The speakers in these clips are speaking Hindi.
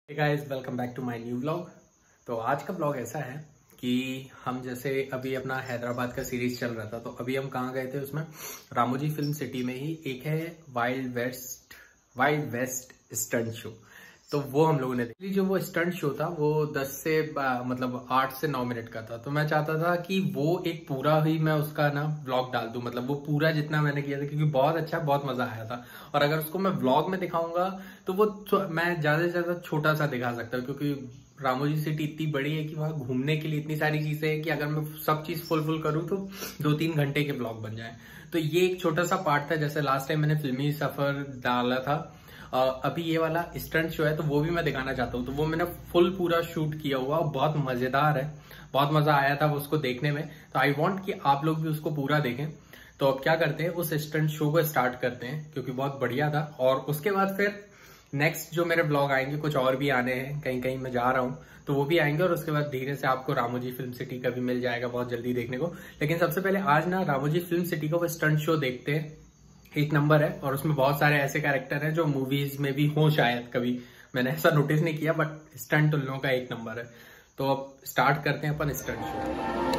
Hey guys, welcome back to my new vlog. तो आज का व्लॉग ऐसा है कि हम जैसे अभी अपना हैदराबाद का सीरीज चल रहा था, तो अभी हम कहाँ गए थे, उसमें रामोजी फिल्म सिटी में ही एक है वाइल्ड वेस्ट स्टंट शो। तो वो हम लोगों ने देखी। जो वो स्टंट शो था वो 10 से मतलब 8 से 9 मिनट का था। तो मैं चाहता था कि वो एक पूरा ही मैं उसका ना व्लॉग डाल दूं, मतलब वो पूरा जितना मैंने किया था, क्योंकि बहुत अच्छा, बहुत मजा आया था। और अगर उसको मैं व्लॉग में दिखाऊंगा तो वो मैं ज्यादा से ज्यादा छोटा सा दिखा सकता हूँ, क्योंकि रामोजी सिटी इतनी बड़ी है कि वहां घूमने के लिए इतनी सारी चीजें हैं कि अगर मैं सब चीज फुल करूँ तो 2-3 घंटे के ब्लॉग बन जाए। तो ये एक छोटा सा पार्ट था। जैसे लास्ट टाइम मैंने फिल्मी सफर डाला था, अभी ये वाला स्टंट शो है तो वो भी मैं दिखाना चाहता हूँ। तो वो मैंने फुल पूरा शूट किया हुआ, बहुत मजेदार है, बहुत मजा आया था उसको देखने में। तो आई वांट कि आप लोग भी उसको पूरा देखें। तो अब क्या करते हैं, उस स्टंट शो को स्टार्ट करते हैं, क्योंकि बहुत बढ़िया था। और उसके बाद फिर नेक्स्ट जो मेरे ब्लॉग आएंगे, कुछ और भी आने हैं, कहीं कहीं मैं जा रहा हूँ तो वो भी आएंगे। और उसके बाद धीरे से आपको रामोजी फिल्म सिटी का भी मिल जाएगा बहुत जल्दी देखने को। लेकिन सबसे पहले आज ना रामोजी फिल्म सिटी का वो स्टंट शो देखते हैं। एक नंबर है, और उसमें बहुत सारे ऐसे कैरेक्टर हैं जो मूवीज में भी हो शायद, कभी मैंने ऐसा नोटिस नहीं किया, बट स्टंट उन लोगों का एक नंबर है। तो अब स्टार्ट करते हैं अपन स्टंट शो।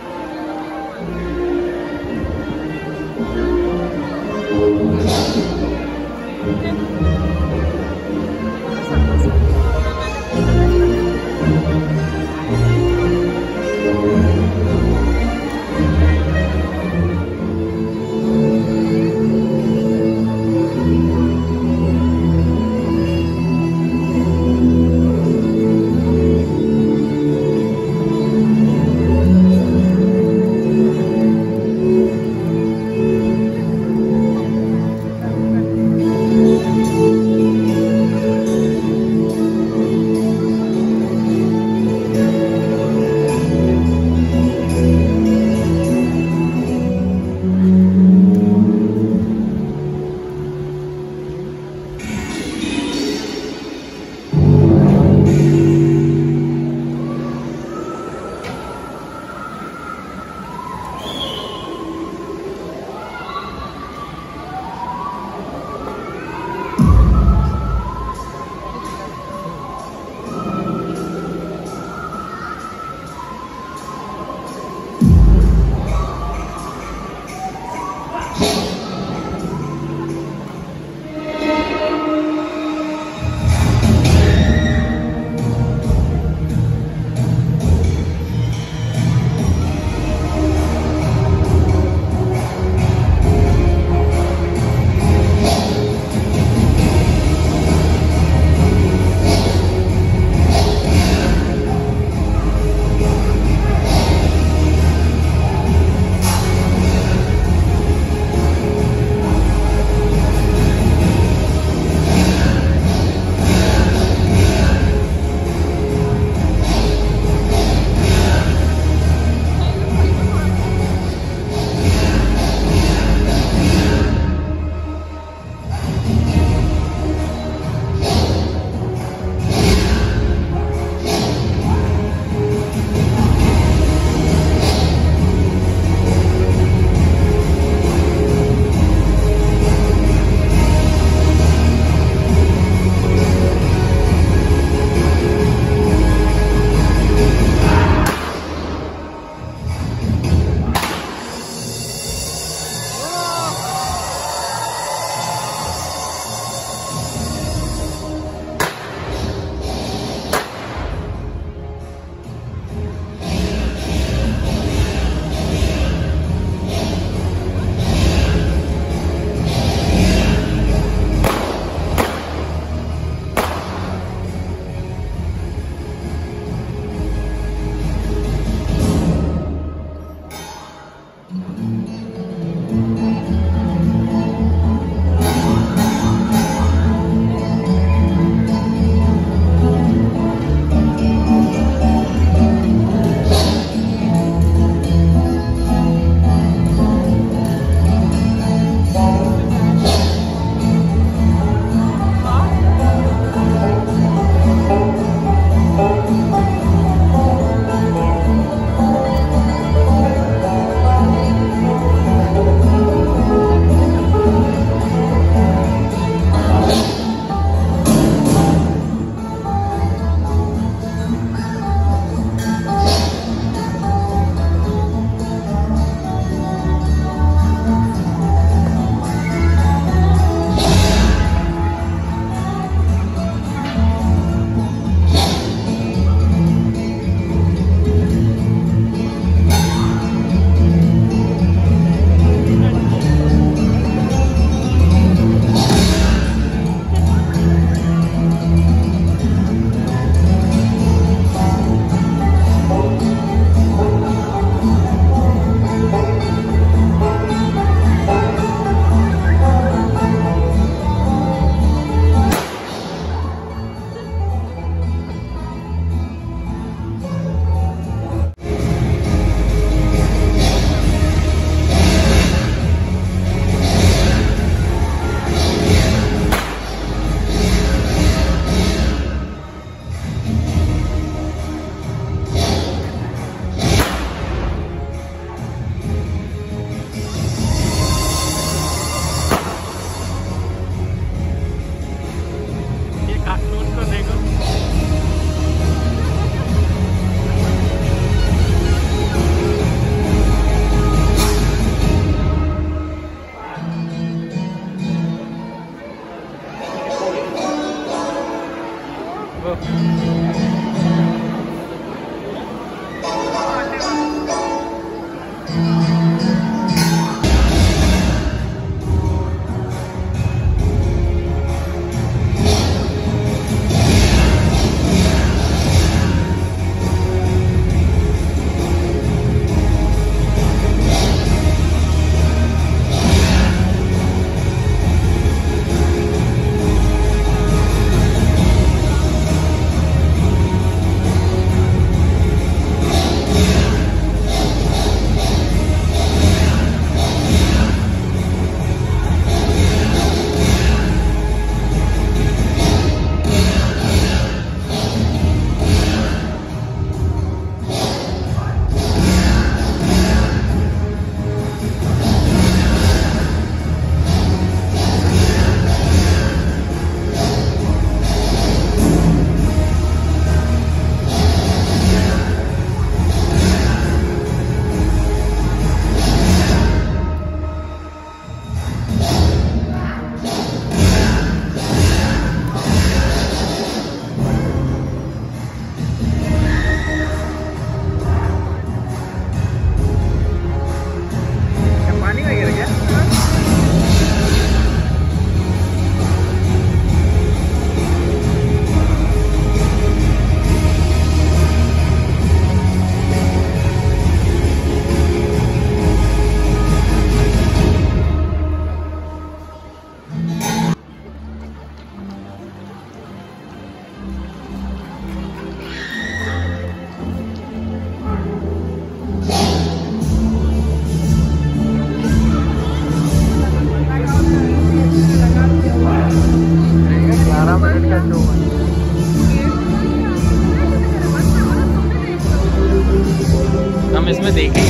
हम इसमें देखेंगे।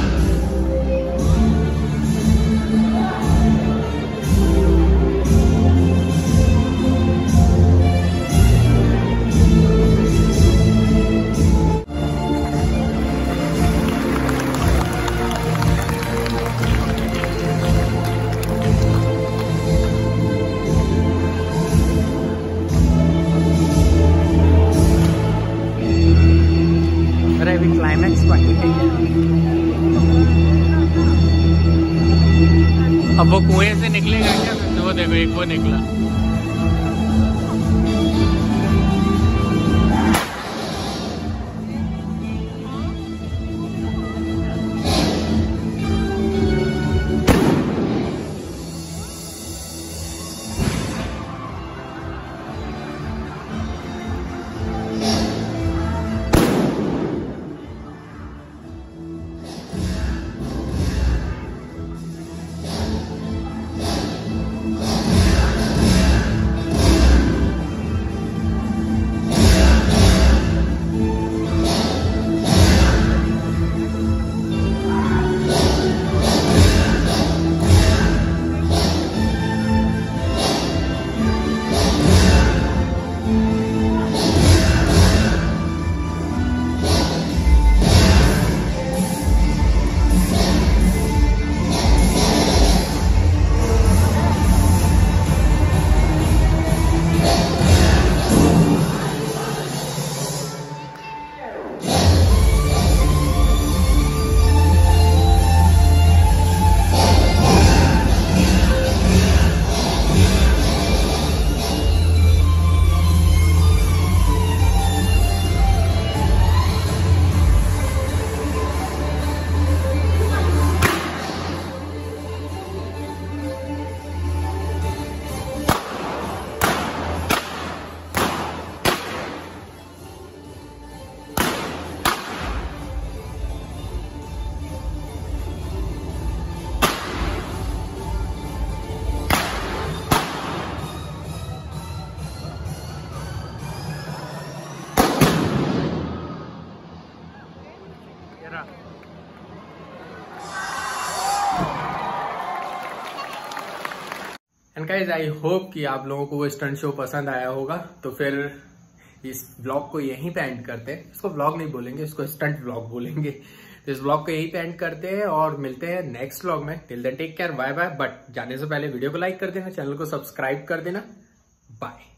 क्लाइमैक्स बाकी है। अब वो कुएं से निकलेगा क्या? वो देखो एक वो निकला। एंड गाइज आई होप कि आप लोगों को वो स्टंट शो पसंद आया होगा। तो फिर इस व्लॉग को यहीं पे एंड करते हैं। इसको व्लॉग नहीं बोलेंगे, इसको स्टंट व्लॉग बोलेंगे। तो इस व्लॉग को यहीं पे एंड करते हैं और मिलते हैं नेक्स्ट व्लॉग में। Till then take care, bye bye. But जाने से पहले वीडियो को लाइक कर देना, चैनल को सब्सक्राइब कर देना। बाय।